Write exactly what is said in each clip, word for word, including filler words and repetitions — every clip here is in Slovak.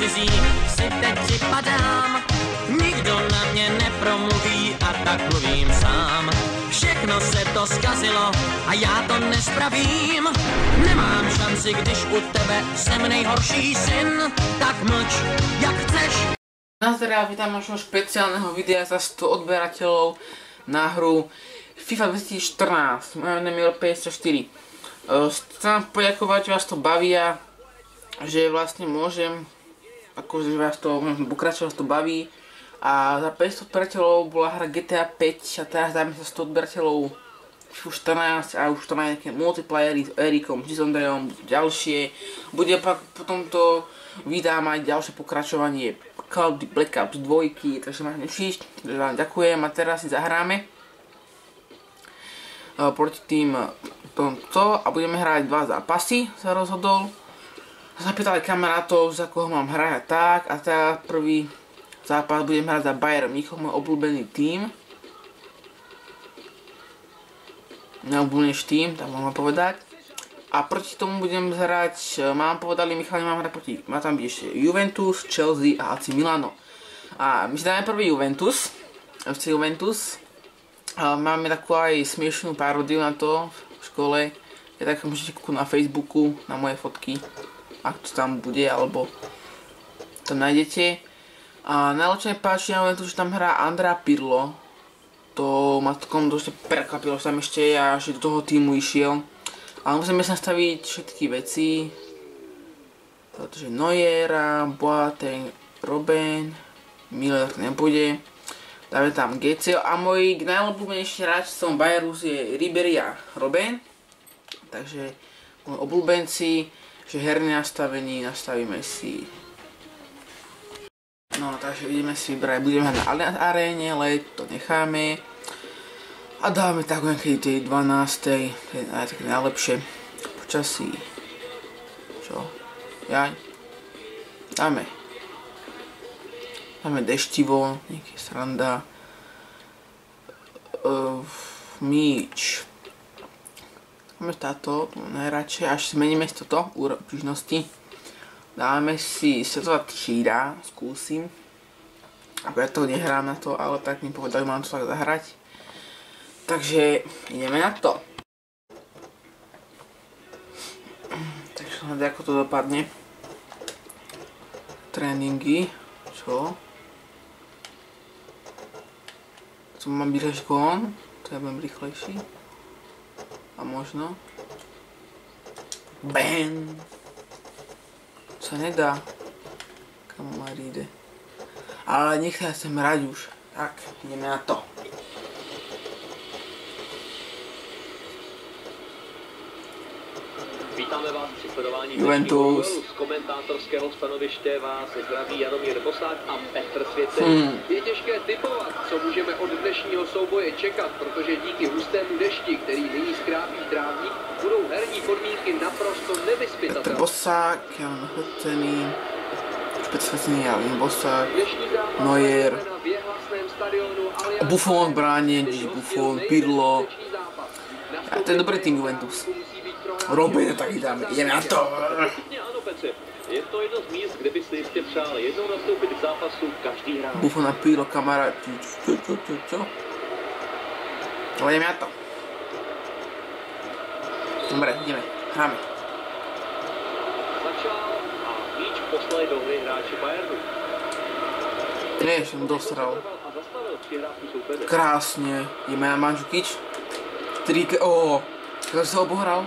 cizí si teď připadám. Nikdo na mě nepromluví a tak mluvím sám. Všechno se to zkazilo a já to nespravím. Nemám šanci, když u tebe jsem nejhorší syn. Tak mlč, jak chceš. Nazdravia, vítam našho špeciálneho videa za sto odberateľov na hru FIFA dvetisícštrnásť, moje meno je päťdesiatštyri. Chcem poďakovať, že vás to baví a že vlastne môžem, akože vás to môžem pokračovať, vás to baví. A za päťsto odberateľov bola hra G T A päť a teraz dáme sa sto odberateľov FIFA štrnásť a už to má nejaké multiplayery s Erikom, s Ondrejom, ďalšie. Bude pak potom to vydám aj ďalšie pokračovanie Call of Duty Black Ops dva, takže máš nešiť, takže vám ďakujem a teraz si zahráme uh, proti tým tomto a budeme hrať dva zápasy, sa rozhodol. Zapýtali kamarátov, za koho mám hrať tak a teda prvý zápas budem hrať za Bayern Mníchov, môj obľúbený tím. Neobľúbenejší tím, tak môžem povedať. A proti tomu budem hrať, mám povedali Michal, mám hrať proti, má tam byť ešte Juventus, Chelsea a á cé Milano. A my si dáme prvý Juventus, ef cé Juventus. A máme takú aj smiešnú paródiu na to v škole. Je tak, môžete kúknúť na Facebooku, na moje fotky, ak to tam bude, alebo to nájdete. A najlepšie mi páči na Juventus, že tam hrá Andrea Pirlo. To ma takom dosť prekvapilo, že tam ešte ja, že do toho týmu išiel. Ale musíme sa nastaviť všetky veci, pretože Neuera, Boateng, Robben, Miller nebude. Dáme tam gé cé a môj najobľúbenejší hráč som Bayerus je Ribery a Robben. Takže môj obľúbenci, že herné nastavení nastavíme si. No takže ideme si vybrať, budeme hrať na Allianz Aréne, ale to necháme. A dáme tak nejakej tej dvanástej, to je také najlepšie počasí. Čo? Jaj. Dáme. Dáme deštivo, nejaký sranda. Uh, míč. Dáme táto, najradšej, až zmeníme si toto, úročnosti. Dáme si svetová třída, skúsim. Ako ja to nehrám na to, ale tak mi povedali, mám to tak zahrať. Takže ideme na to. Takže hľadaj, ako to dopadne. Tréningy. Čo? Co mám byť až gón? To ja budem rýchlejší. A možno. Bam! Sa nedá. Kamaride. Ale nech sa ja sem hrať už. Tak, ideme na to. Vítáme vás při sledování Juventus. Z komentátorského stanoviště vás zdraví Jaromír Bosák a Petr Svěcen. Hmm. Je těžké typovat, co můžeme od dnešního souboje čekat, protože díky hustému dešti, který nyní skrápí trávník, budou herní podmínky naprosto Petr nevyzpytatelné. Bosák, Jan Hocený, Petr Svěcený, Jan Bosák, Neuer, a Buffon v bráně, Buffon, Pirlo. A to je dobrý tým Juventus. Robben, tak dáme, ideme na to. Ano, Petře, je to jedno z míst, kde by si jistě přál jednou nastoupit v zápasu každý hráč. Buffon a Pirlo, kamaráti, čo, čo, čo, čo? Ale ideme na to. Dobre, ideme, hráme. Začal a míč poslali do hry hráči Bayernu. Nie, som dostral. A zastavil přihrávku soupeře. Krásne, ideme na Mandžukič. Trike, ooo, kto sa obohral?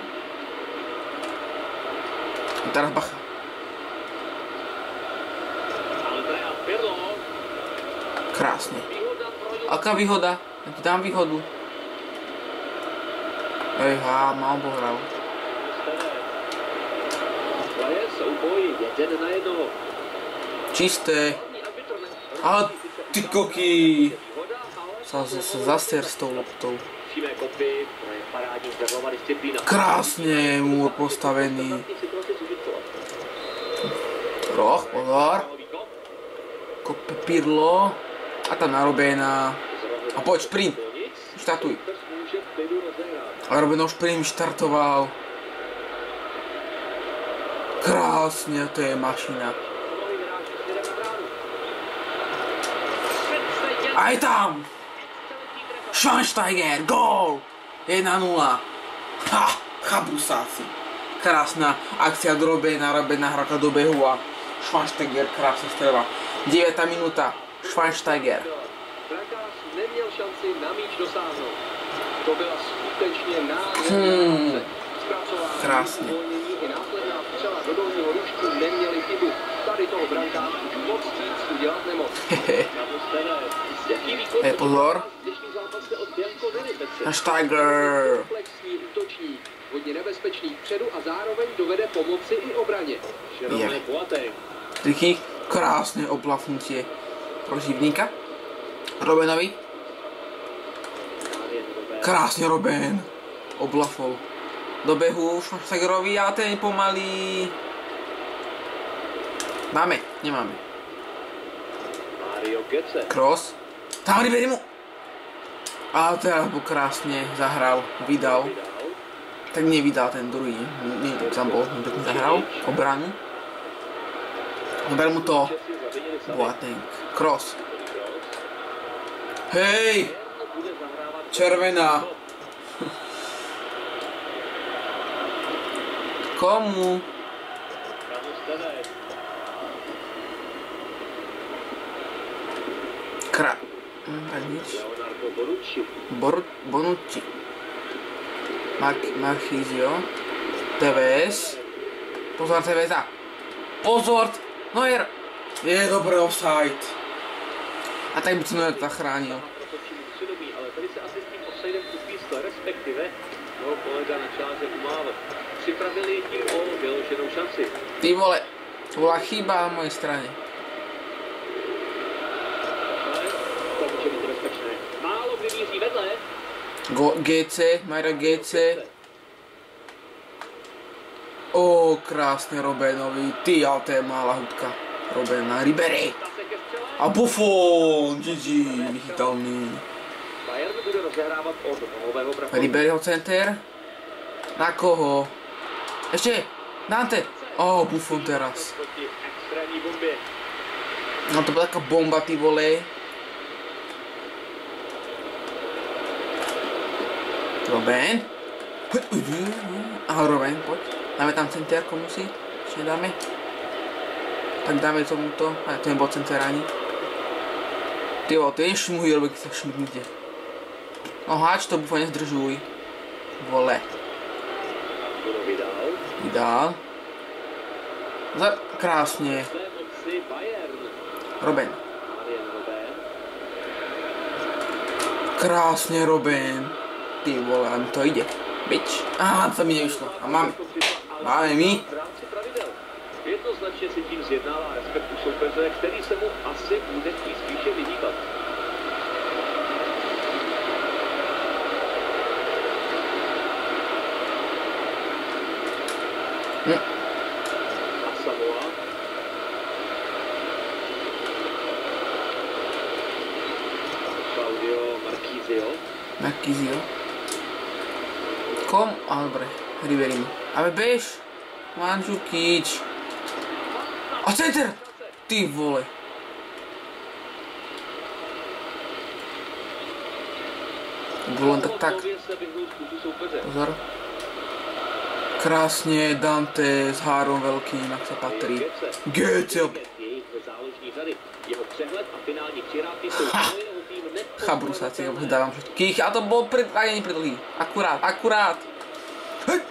Teraz bacha. Krásne. Aká výhoda? Ja ti dám výhodu. Ejha, ma obohral. Čisté. Ale ty koky. Sa zaser s tou loptou. Krásne, múr postavený. Roh, pozor. Kope Pirlo. A tam na Robbena. A poď, šprint. Štartuj. A Robben už prvým štartoval. Krásne, to je mašina. A je tam! Schweinsteiger, gól! jedna nula. Ha, chabrusáci. Krásna akcia do Robena, Roben nahrávka do behu a Schweinsteiger krásne strela. deviata minúta, Schweinsteiger. Brankář neměl šanci na míč dosáhnout. To byla skutečně nádherná Hmm. akce. Zpracování, Krásně. uvolnění i následná střela do dolního ručku neměly chybu. Tady toho brankář už moc víc udělat nemohl. Jaký výkon Hej, pozor. v dnešním zápase od Bianconeri, Petře? Steiger. Komplexní útočník, hodně nebezpečný vpředu a zároveň dovede pomoci i obraně. Je. Triky, krásne oblafnutie protivníka. Robenovi. Krásne Roben. Oblafol. Do behu Schweinsteigerovi a ten pomalý. Máme, nemáme. Cross. Tam Ribery mu. A teraz mu krásne zahral, vydal. Tak nevydal ten druhý, nie to tam bol, pekne zahral, obranu. Zober mu to. Boateng. Cross. Hej! Červená. Komu? Kra... Hm, tak nič. Bor... Bonucci. Mark... Marchizio. té vé es. Pozor, té vé es. Pozor! Neuer! Je dobrý offside. A tak by si Neuer zachránil. Ale tady se asi s tím offsidem kupí sto, respektive jeho kolega na čáře umával. Připravili tím o vyloženou šanci. Ty vole, to bola chyba na mojej strane. To může být nebezpečné. Málo kdy míří vedle. Go, gé cé, Majra gé cé. Ó, krásne Robenovi. Ty, ale to je malá hudka. Roben na Ribery. A Buffon, gé gé, vychytalný. Bayern bude rozehrávat od nohového brachu. Riberyho center. Na koho? Ešte, Dante. Ó, Buffon teraz. Proti extrémní bombě. No to bola taká bomba, ty vole. Roben. Aha, Roben, poď. Dáme tam center, komu si? Ešte dáme. Tak dáme tomuto. A to nebol center ani. Ty vole, to je šmuhy, robí, keď sa šmudnite. No háč to Buffon nezdržuj. Vole. Vydal. Za... Krásne. Roben. Krásne Roben. Ty vole, ale mi to ide. Bič. Aha, to mi nevyšlo. A máme. Máme my. Jednoznačně si tím zjednává respekt u soupeře, který se mu asi bude chtít spíše vyhýbat. Hm. Asamoah. Claudio Marchisio. Marchisio. Kom? A dobre. Ribery mu. Ale bež. Mandžukič. A center! Ty vole. Bolo len tak tak. Pozor. Krásne Dante s három veľkým, ak sa patrí. gé cé. Ha! Chabrusáci, ja dávam všetkých. A to bol pred... A nie predlý. Akurát, akurát. Hej!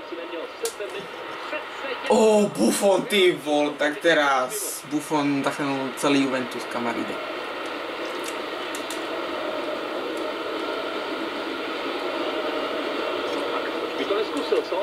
Ó, Buffon, ty vol, tak teraz. Buffon zachránil celý Juventus, kam ide. By to neskusil, co?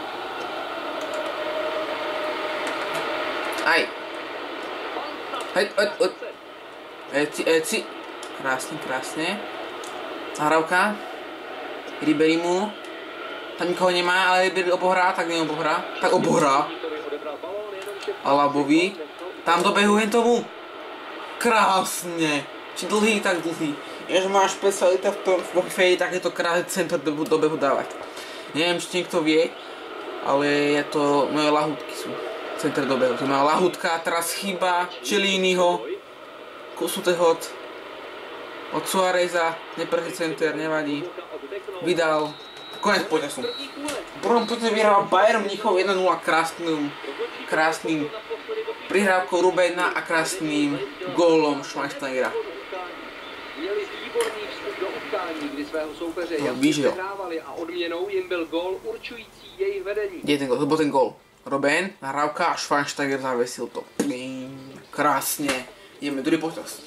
Aj. Hej, hej, hej. Eci, eci. Krásne, krásne. Nahrávka. Ribery mu. Tam nikoho nemá, ale Ribery obohrá, tak neobohrá. Tak obohrá. Alabovi. Tam dobehu hen tomu. Krásne. Či dlhý, tak dlhý. Jež máš specialita v tom, v fejde takéto krásne centrum do, do behu dávať. Neviem, či niekto vie, ale je to, moje lahúdky sú centrum do behu. To je moja lahúdka, teraz chyba Čelínyho. Kusutehod. od Suáreza, neprší center, nevadí. Vydal. Konec počasu. V prvom počase vyhral Bayern Mníchov jedna nula krásnym, krásnym prihrávkou Rubena a krásnym gólom Schweinsteigera. Měli výborný vstup do utkání, kdy svého soupeře No, jasně víš, jo. přehrávali a odměnou jim byl gól určující jejich vedení. Kde je ten gól? To bol ten gól. Robben, nahrávka a Schweinsteiger zavesil to. Krásne. Ideme druhý počas.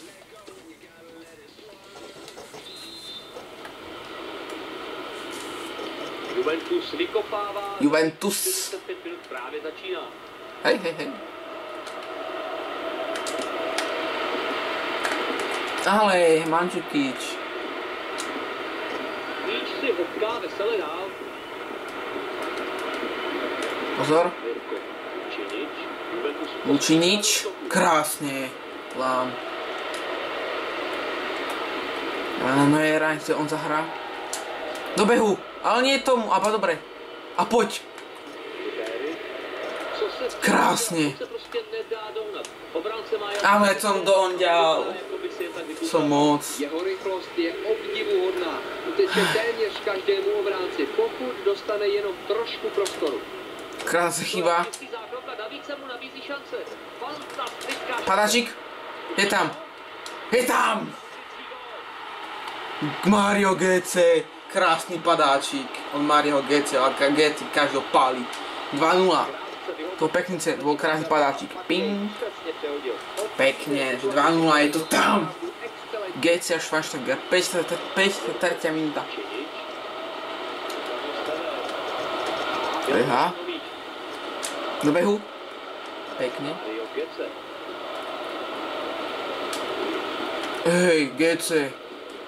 Juventus vykopává. Juventus. čtyřicet pět minut právě začíná. Hej, hej, hej. Ale Mandžukič. Míč si hopká vesele dál. Pozor. Mirko Lučinič. Juventus Lučinič. Krásne. Lám. Ale no je ráň, on zahrá. Do behu. Ale nie je tomu. Aba dobre. A poď. Krásne. Ale som dohnďal. Som moc. Jeho rychlost je obdivuhodná. Uteče téměř každému obránci, pokud dostane jenom trošku prostoru. Krásne chyba. Padáčik. Je tam. Je tam. Mario Götze. Krásny padáčik od Mario Götze, ale Götze každého pálí. dva nula. To pekný cent, bol krásny padáčik. Ping. Pekne, dva nula, je to tam. Götze a Schweinsteiger, päťdesiattretia minúta. Aha. Do behu. Pekne. Hej, Götze.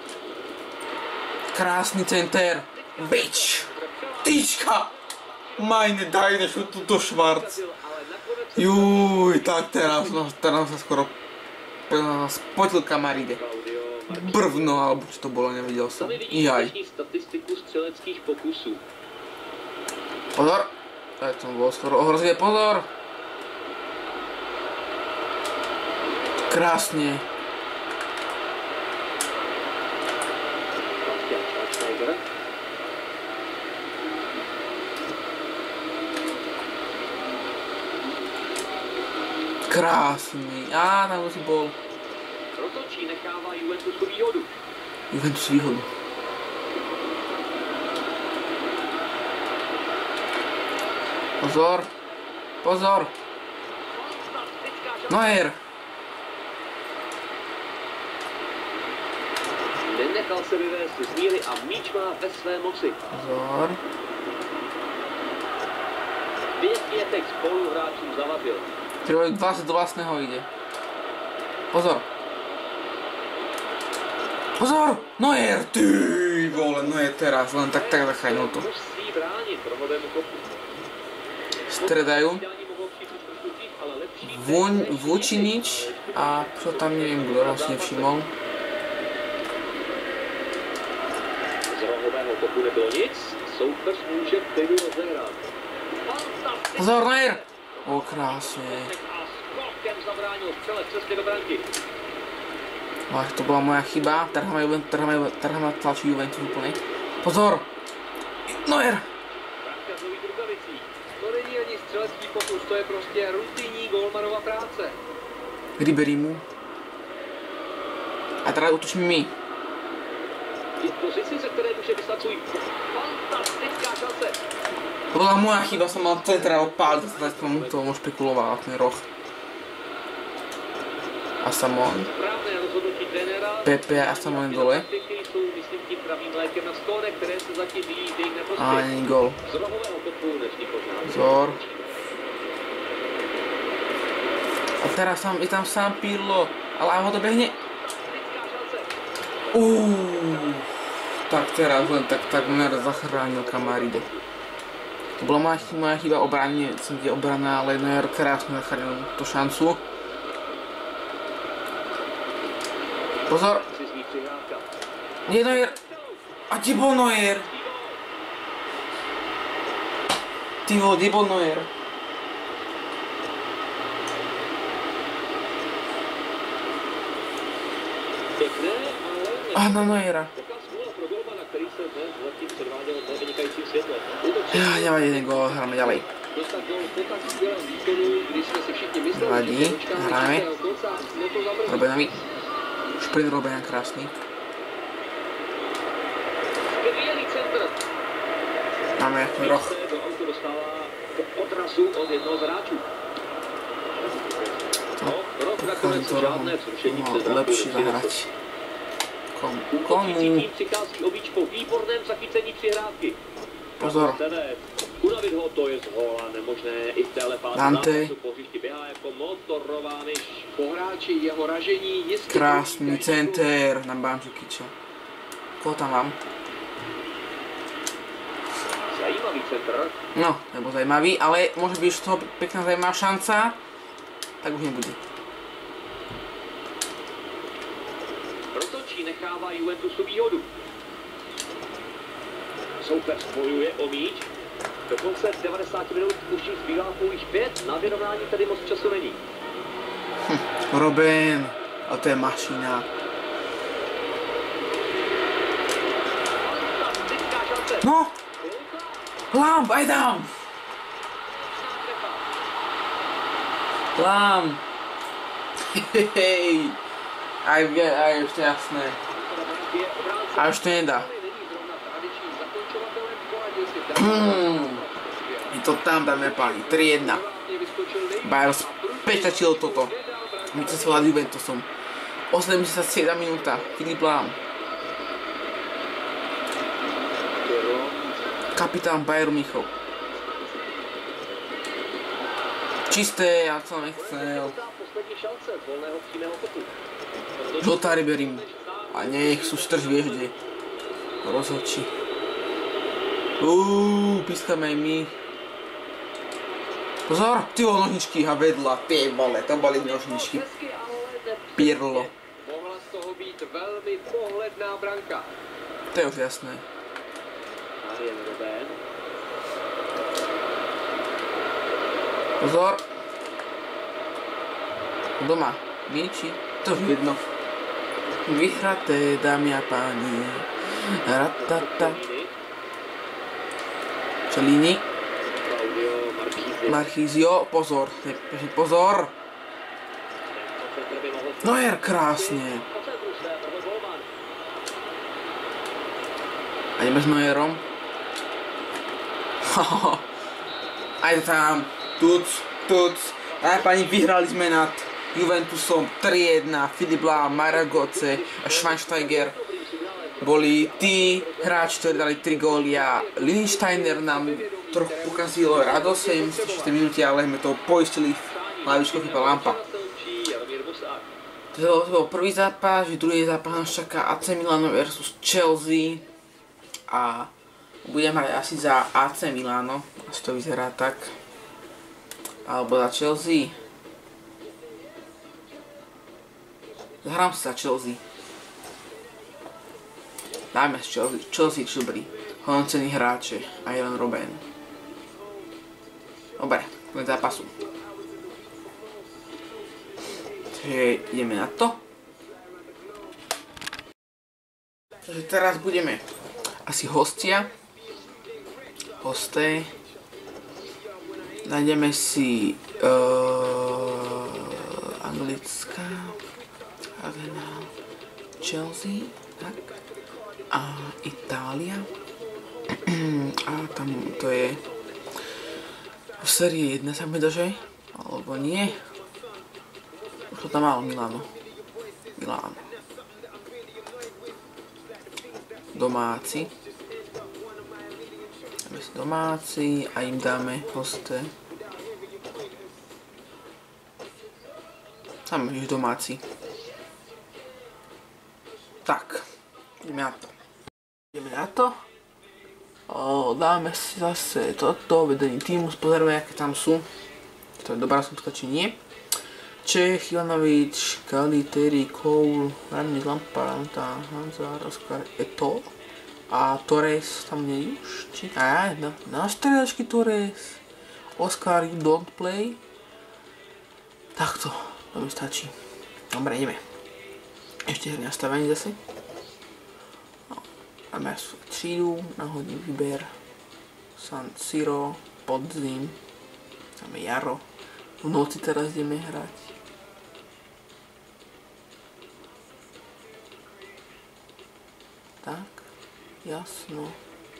Krásny center. Bič. Tyčka. Meine Deine, čo tuto Schwarz. Juj, tak teraz, no, teraz sa skoro spotil kamaride. Brvno, alebo čo to bolo, nevidel som. Jaj. Pozor. Tak to bolo skoro ohrozivé, pozor. Krásne. Krásny. Á, tam už si bol. Rozhodčí nechává Juventusu výhodu. Juventus výhodu. Pozor. Pozor. Neuer. Nenechal se vyvést z míry a míč má ve své moci. Pozor. Pět pětek spoluhráčům zavadil. Človek dvadsať do vlastného ide. Pozor. Pozor! Neuer! Ty vole, no je teraz, len tak tak zachránil to. Musí bránit rohovému kopu. Stredajú. Vučinič a čo tam neviem, kto raz nevšimol. Z rohového kopu nebylo nic, soupeř může klidu rozehrát. Pozor, Neuer! O, krásne. A skokem zabránil střele cesty do branky. Ach, to bola moja chyba. Teraz ma tlačí Juventus úplne. Pozor! Neuer! Branka s nový rukavicí. To není ani střelecký pokus, to je prostě rutinní golmanova práce. Ribery mu. A teraz útočíme my. Je v pozici, ze které může vyslat svůj fantastická šance. To bola moja chyba, som mal centra opáliť, tak som to špekuloval, ten roh. A Samon. Správné rozhodnutí trenéra. Pepe a Samon dole. Taktiky jsou, myslím, tím pravým lékem na skóre, které se zatím vyvíjí v jejich A neprospěch. není gol. Z rohového kopu nevzniklo žádné. Pozor. A teraz sam, je tam sám Pirlo, ale ho to behne. Fantastická šance. Uuu. Tak teraz len tak takmer zachránil Kamaride. To bola moja, moja chyba obrane, som kde obrana, ale Neuer krásne zachránil tú šancu. Pozor. Cizí přihrávka. Nie Neuer. A kde bol Neuer? Ty vole, kde bol Neuer? Pěkné, ale A na Neuera. Ja, nevadí jeden gól, hráme ďalej. Nevadí, hráme. Robenovi. Šprint Robena krásny. Máme roh. No, pocházím to rohom. Mohol lepší zahrať. Komu? Komu? Pozor. Dante. Krásný center na Mandžukiča. Koho tam mám? No, nebo zajímavý, ale môže byť z toho pekná zajímavá šanca. Tak už nebude. Rozhodčí nechává Juventusu výhodu. Soupeř bojuje o míč. Do konce devadesáti minut už jim zbývá pouhých pět, na vyrovnání tady moc času není. Hm, Robben, ale to je mašina. No! Lamp, aj dám! Lamp! Hej! Aj, aj už to jasné. A už to nedá. Hmm. Je to tam, dáme páni, tri jedna. Bayern spečačil toto. My sa svolať Juventusom. osemdesiata sedem minúta, Filip Lahm. Kapitán Bayernu Mníchov. Čisté, ja som nechcel. Žltá ryberím. A nech sú strž, vieš kde. Rozhodčí. Uuu, pískame aj my. Pozor, ty vo nožničky a vedla, ty vole, to boli nožničky. Pirlo. Mohla z toho být velmi pohledná branka. To je už jasné. Pozor. Doma, míči, to už jedno. Vyhraté, dámy a páni. Ratata. Čelíni. Marchizio, pozor, pozor. Neuer, krásne. A ideme s Neuerom. Aj to tam. Tuc, tuc. Aj pani, vyhrali sme nad Juventusom tri jedna. Filip Lahm, Maragoce a Schweinsteiger boli tí hráči, ktorí dali tri góly a Lichtsteiner nám trochu pokazilo radosť v sedemdesiatej minúte, ale sme to poistili hlavičkou chyba Lampa. To bol prvý zápas, že druhý zápas nás čaká á cé Milano versus Chelsea a budem hrať asi za á cé Milano, asi to vyzerá tak, alebo za Chelsea. Zahrám si za Chelsea. Dáme z Chelsea, Chelsea dobrý, hodnocený hráče a Ivan Robben. Dobre, konec zápasu. Takže ideme na to. Takže teraz budeme asi hostia. Hosté. Nájdeme si uh, anglická Arsenal, Chelsea, tak. A Itália. A tam to je v sérii jedna sa mi dože, alebo nie. Už to tam malo Milano. Milano. Domáci. Dáme si domáci a im dáme hosté. Tam je domáci. Tak. Ideme na to. Ideme na to. O, dáme si zase toto, vedení týmu, pozrieme, aké tam sú. To je dobrá súdka, či nie. Čech, Ivanovič, Kali, Terry, Cole, Rani, Lampard, Hanzar, Oskar, Eto. A Torres tam nie je už, či? Á, no, na striedačky Torres. Oskar, you don't play. Takto, to mi stačí. Dobre, ideme. Ešte herné nastavenie zase. Máme svoju třídu, náhodný výber. San Siro, podzim. Máme jaro. V noci teraz ideme hrať. Tak, jasno.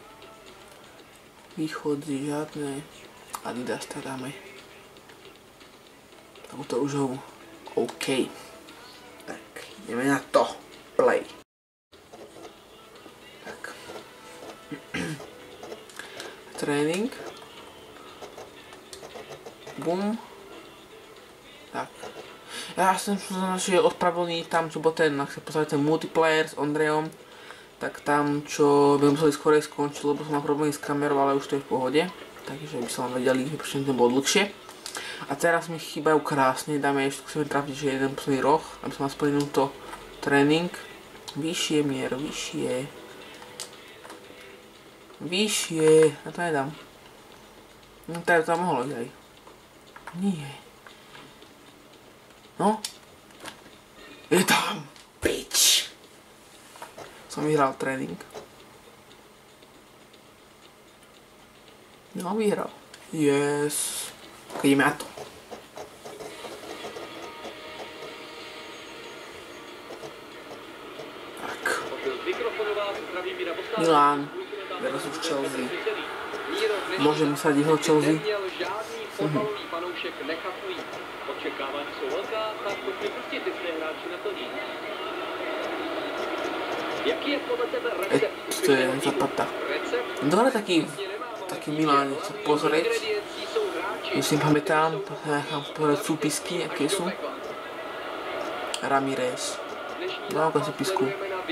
Východy žiadne. Adidas to dáme. Takúto rúžovú. OK. Tak, ideme na to. Play. Tak. Tréning. Bum. Tak. Ja som sa našiel ospravedlniť tam, čo bol ten, ak sa pozrieť ten multiplayer s Ondrejom, tak tam, čo by museli skorej skončiť, lebo som mal problémy s kamerou, ale už to je v pohode. Takže by som vám vedeli, prečo to bolo dlhšie. A teraz mi chýbajú krásne, dáme ešte, skúsime trafiť, že jeden posledný roh, aby som mal splnil to tréning. Vyššie mier, vyššie. Vyššie, ja to nedám. No to tam mohlo ísť aj. Nie. No. Je tam. Bitch. Som vyhral tréning. No, vyhral. Yes. Ok, ideme na to. Tak. Milan versus Chelsea. Môžem sa dihnúť Chelsea. Mhm. E, to je Zapata. Dobre taký, taký Milan, chcem pozrieť. Už si pamätám, nechám povedať súpisky, aké sú. Ramirez. No, ako súpisku.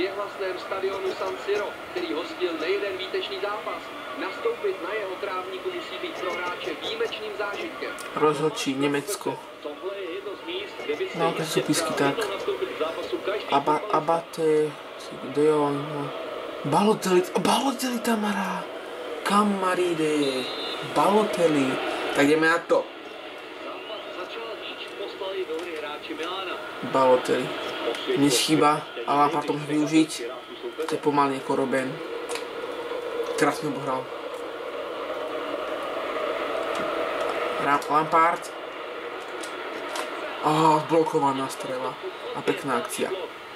Rozhodčí, Nemecko. No, ako súpisky, tak. Aba, Abate, De Jong, Balotelli, Balotelli tam hrá. Kamaride, Balotelli. Tak ideme na to. Balotelli. Nič chýba, ale Lampard to môže využiť. To je pomalne ako Robben. Krásne ho hral. Lampard. Á, zblokovaná strela. A pekná akcia.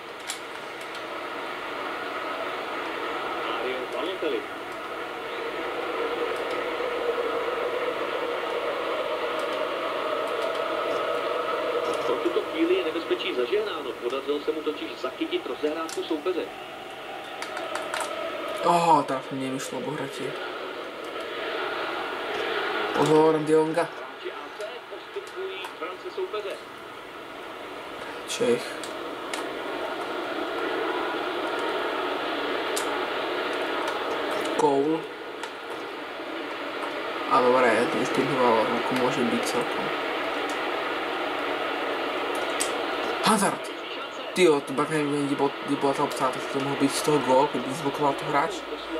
Pro tuto chvíli je nebezpečí zažehnáno. Podařilo se mu totiž zachytit rozehrávku soupeře. Ó, tak mi nevyšlo bohratie. Pozor, De Jonga. Čech. Cole. A dobré, to už pinhovalo, ako môže byť celkom. Hazard! Tyjo, to pak neviem, kde bola tá obstáva, takže to mohol byť z toho gól, keby zblokoval to hráč.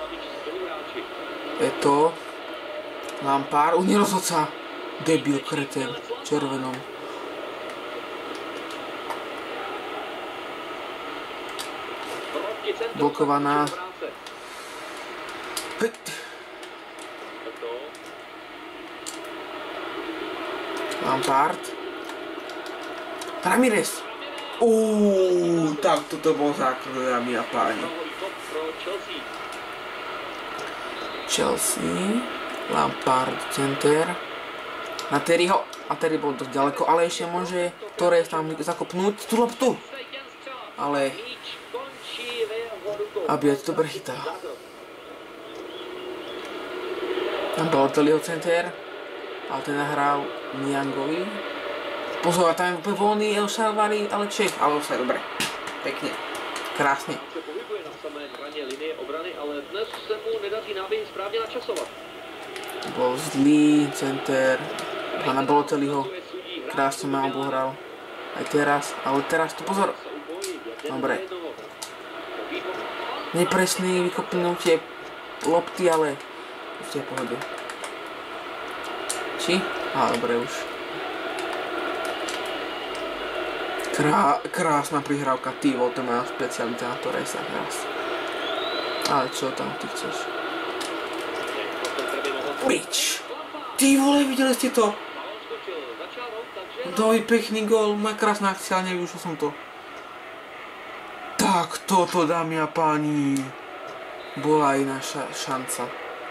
Je to... Lampard, u nerozhodca. Debil, kreten, červenom. Blokovaná. Lampard. Ramirez. Uuu, tak toto bol základ, dámy a páni. Chelsea. Lampard, center. Na Terryho. A Terry bol dosť ďaleko, ale ešte môže Torres tam zakopnúť tú loptu. Ale... Aby to dobre chytá. Tam bol Balotelliho center. Ale ten nahral Niangovi. Pozor, tam je úplne voľný El Shaarawy, ale Čech. Ale už je dobre. Pekne. Krásne. Bol zlý center. Pána Balotelliho. Krásne ma obohral. Aj teraz. Ale teraz to pozor. Dobre. Nepresný vykopnutie lopty, ale ešte je v pohode. Či? Á, dobre už. Krá, krásna prihrávka, tývo, to je moja špecialita na Torresa teraz. Ale čo tam ty chceš? Prič! Ty vole, videli ste to? Doj pekný gól, má krásna akcia, ale nevyužil som to. Tak toto, dámy a páni, bola aj naša šanca.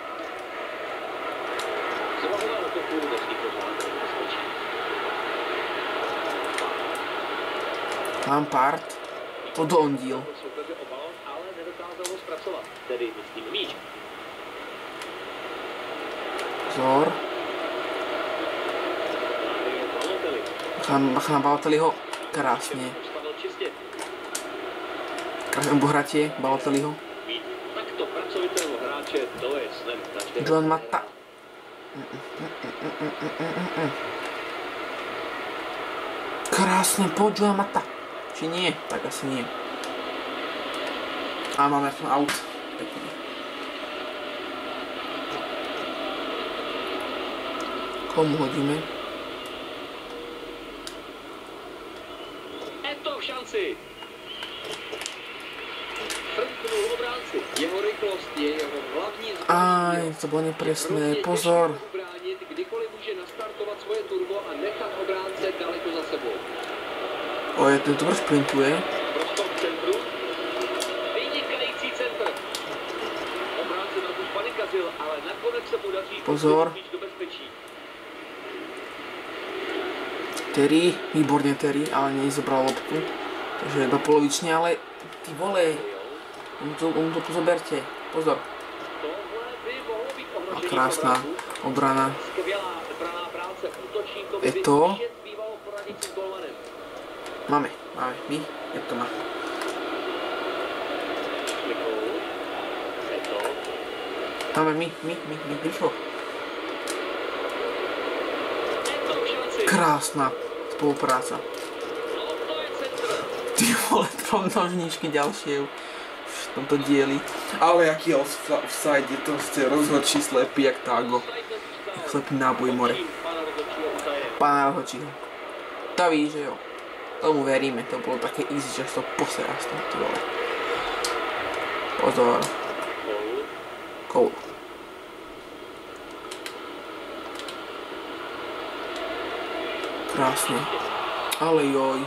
Lampard to dondil. Pozor. Bacha na Balotelliho. Krásne. Krásne obohratie Balotelliho. Joan Mata. Krásne po Joan Mata. Či nie? Tak asi nie. A máme out. Pekne. Komu hodíme? Je to v šanci. Frknul obránci. Jeho rychlost je jeho hlavní zbraní. Aj, to bolo nepresné. Pozor. Kdykoliv může nastartovat svoje turbo a nechat obránce daleko za sebou. O, je ten dobře sprintuje. Prostor k centru. Vynikající centr. Obránce trochu spanikazil, ale nakonec se podaří Pozor. do bezpečí. Terry, výborne Terry, ale nezobral loptu. Takže iba polovične, ale ty vole. On to, on to pozoberte. Pozor. A krásna obrana. Je to? Máme, máme, my, jak to má. Máme my, my, my, my, rýchlo. Krásna spolupráca. Ty vole, trojnožničky ďalšie v tomto dieli. Ale aký je offside, je to ste rozhodčí slepý jak tágo. Slepý náboj more. Pána rozhodčího. To ví, že jo. Tomu veríme, to bolo také easy, že to poserá z toho, ty vole. Pozor. Koul. Krásne. Ale joj.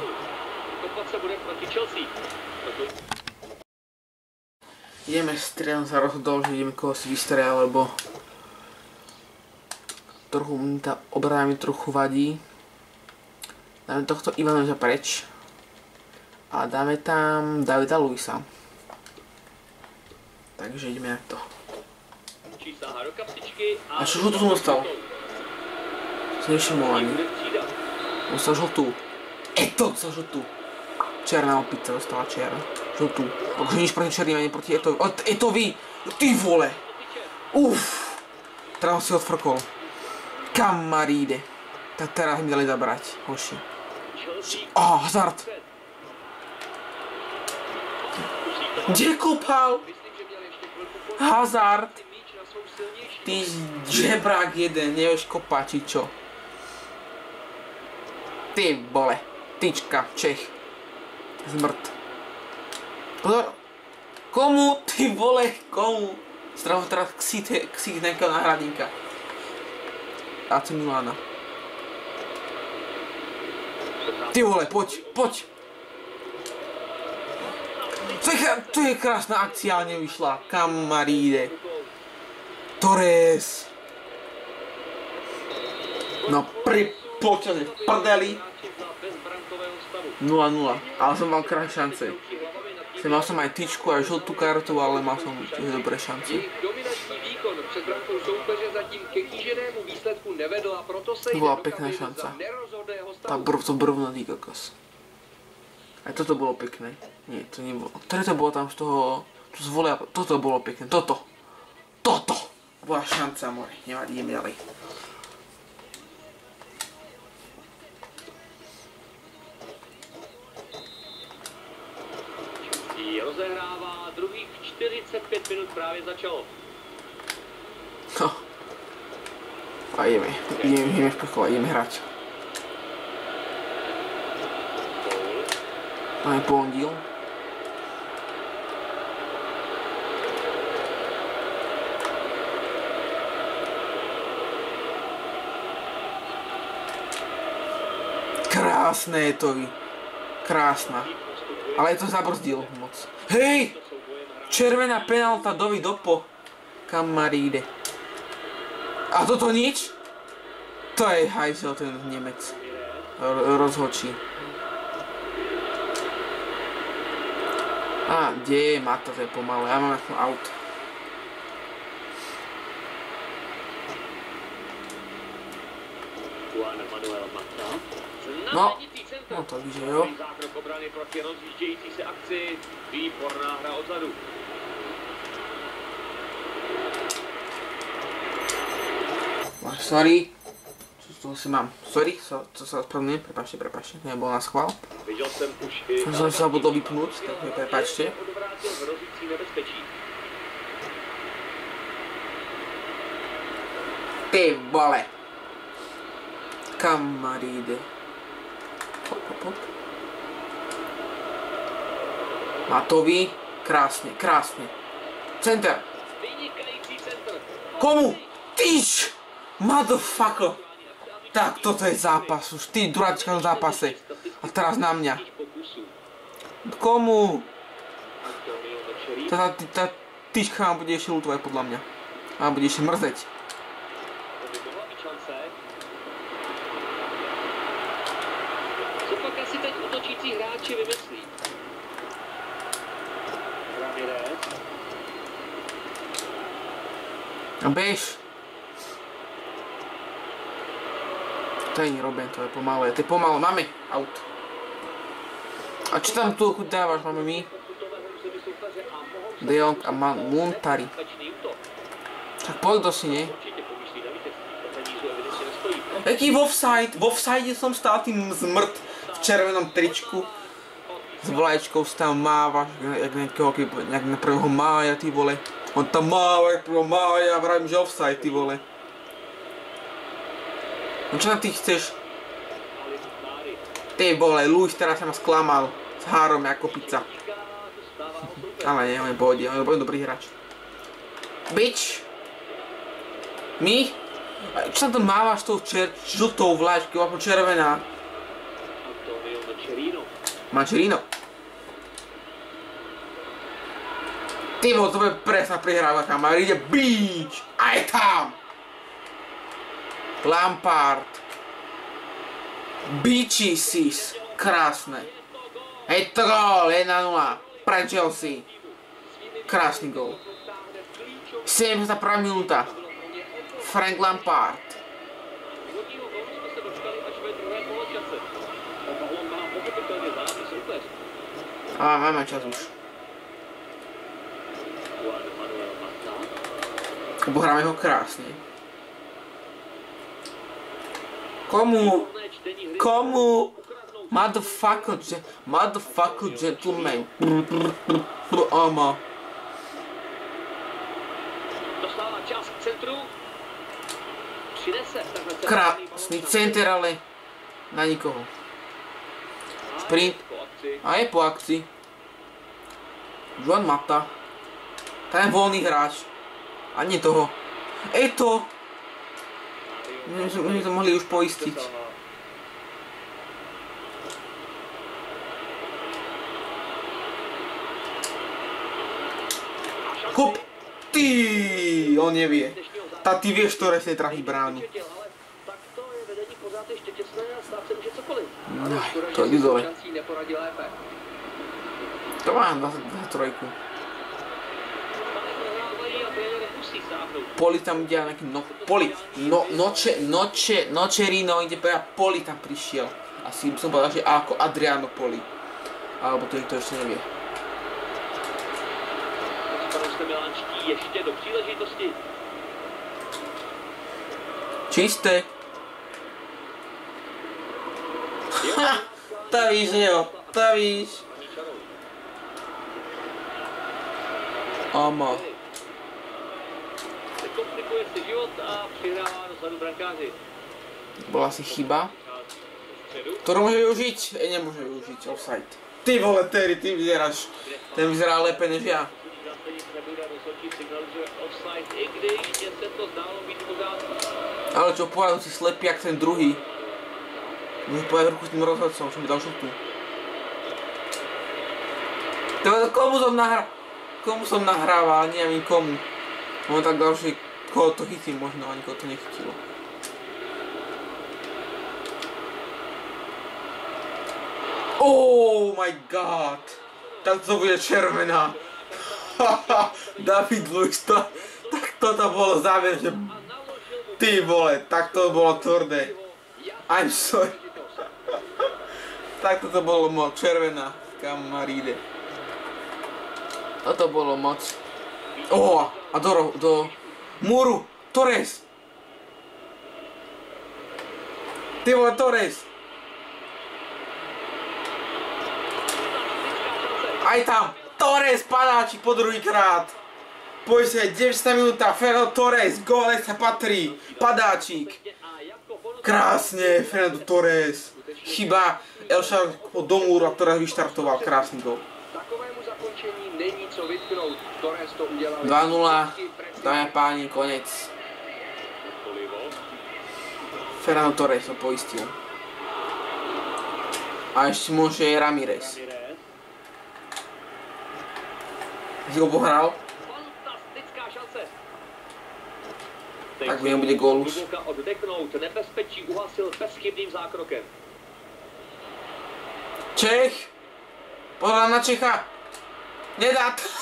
Ideme strieľom sa rozhodol, že ideme koho si vystrieľať, lebo trochu mi tá obrana mi trochu vadí. Dáme tohto Ivanoviča preč. A dáme tam Davida Luisa. Takže ideme na to. A čo žltú som dostal? Som nevšimol ani. Dostal žltú. Eto dostal žltú. Černá opica dostala černá. Žltú. Takže nič proti černým ani proti Etovi. Etovi! Ty vole! Uff! Teraz si odfrkol. Kamaríde. Tak teraz mi dali zabrať. Hoši. Á, Hazard! Kde kopal? Hazard! Ty žebrák jeden, nevieš kopať, či čo? Ty vole, tyčka, Čech. Zmrt. Pozor. Komu, ty vole, komu? Stravo teraz ksít, ksít nejakého náhradníka. á cé Milana. Ty vole, poď, poď. To je, to je krásna akcia, ale nevyšla. Kamaríde. Torres. No pri počase v prdeli. nula nula. Ale som mal krásne šance. Mal som aj tyčku, aj žltú kartu, ale mal som tiež dobré šance. To bola pekná šanca. Tá brv, to brvno, ty kokos. Aj toto bolo pekné. Nie, to nebolo. Ktoré to bolo tam z toho... Tu zvolia... Toto bolo pekné. Toto. Toto. Bola šanca, more. Nevadí, ideme ďalej. Rozehrává, druhých čtyřicet pět minut právě začalo. No. A ideme. Ideme, ideme špechovať, ideme hrať. Máme Pondil. Krásne je to. Krásna. Ale to zabrzdil moc. Hej! Červená penálta Dovi Dopo. Kamaríde. A toto nič? To je hajzel ten Nemec. Rozhočí. A, kde je Mata, to je pomalé. Ja mám ako aut. No, no to víš, že jo. Sorry. Co si mám? Sorry, co sa ospravedlňujem, prepáčte, prepáčte, nebol na schvál. Som sa budol vypnúť, takže prepáčte. Ty vole. Kamaríde. Hop, hop, hop. Matovi. Krásne, krásne. Center. Komu? Tyč! Motherfucker. Tak, toto je zápas už. Ty, druháčka v zápase. A teraz na mňa. Komu? Tá, tá tyčka vám bude ešte ľutovať podľa mňa. A bude ešte mrzeť. A bež. To je neroben, to je pomalé. To je pomalé. Máme aut. A čo tam tu chuť dávaš? Máme my? De Jong a Muntari. Tak poď do si, nie? Jaký offside? V offside som stál tým zmrt v červenom tričku. S vlaječkou si tam mávaš, jak na prvého mája, ty vole. On tam máva, jak prvého mája, vravím, že offside, ty vole. No čo tam ty chceš? Ty vole, Luis teraz sa ma sklamal. S három ako pizza. Ale nie, on je pohode, on je dobrý hráč. Bitch! My? Čo tam to mávaš tou žltou vlajčkou, ako červená? Mančerino. Ty vole, to bude presná prihráva, kamar. Ide bič! Aj tam! Lampard. Bičisis. Krásne. Je to gól, jedna nula. Pre Chelsea. Krásny gól. sedemdesiata prvá minúta. Frank Lampard. A máme čas už. Lebo hráme ho krásne. Komu? Komu? Motherfucker, motherfucker gentleman. Ama. Krásny center, ale na nikoho. Sprint. A je po akcii. Juan Mata. Ten voľný hráč. A nie toho. Eto. My sme to mohli už poistiť. Hop! Ty! On nevie. Tá ty vieš, ktoré si trafí bránu. Aj, to je dole. To mám na trojku. Poli tam ide nejaký no... Poli. No, noče, noče, nočerino ide povedať Poli tam prišiel. Asi by som povedal, že ako Adriano Poli. Alebo to nikto ešte nevie. Čisté. Ha! To víš, jo, to víš. Ama. Bola asi chyba, ktorú môže využiť? E, nemôže využiť, offside. Ty vole, Terry, ty vyzeráš, ten vyzerá lépe než ja. Ale čo, povedal si slepý jak ten druhý. Môžem povedať ruku s tým rozhodcom, čo mi dal šutu. Komu som nahrával? Komu som nahrával, neviem komu. On tak dal, že koho to chytím možno, a nikoho to nechytilo. Oh my god! Tak to bude červená. David Luiz, to, tak toto bolo záver, že ty vole, tak to bolo tvrdé. I'm sorry. Tak toto bolo moc červená, kamaríde. Toto bolo moc. Oh, a do, do múru, Torres. Ty vole, Torres. Aj tam, Torres, padáčik po druhýkrát. Poď sa, deväťdesiata minúta, Fernando Torres, gól sa patrí, padáčik. Krásne, Fernando Torres. Chyba Elša do múru, a Torres vyštartoval, krásny gól. dva nula, dámy a páni, konec. Fernando Torres to poistil. A ešte môže Ramirez. Si ho pohral? Tak viem, bude gól už. Čech! Pohľad na Čecha! Nedá to!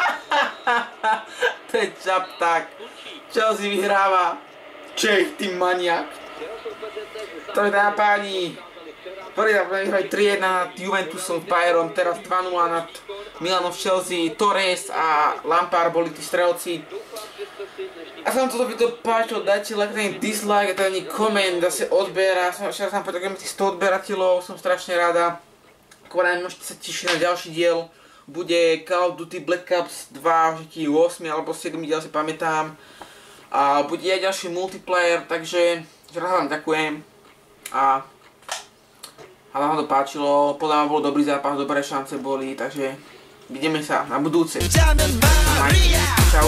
To je čapták. Chelsea vyhráva. Čech, ty maniak. To je dáma páni. Prvý zápas vyhrali tri jedna nad Juventusom s Bayerom, teraz dva nula nad Milanom v Chelsea. Torres a Lampard boli tí strelci. A sa vám toto video páčilo, dajte like, ten dislike, a ten koment, zase odber. Včera som povedal, že sto odberateľov, som strašne rada. Koľko môžete sa tešiť na ďalší diel. Bude Call of Duty Black Ops dva, že ôsmy alebo siedmy diel si pamätám. A bude aj ďalší multiplayer, takže raz vám ďakujem. A A vám to páčilo, podľa mňa bol dobrý zápas, dobré šance boli, takže vidíme sa na budúce. Čau.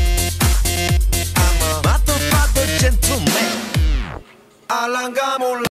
Alangamos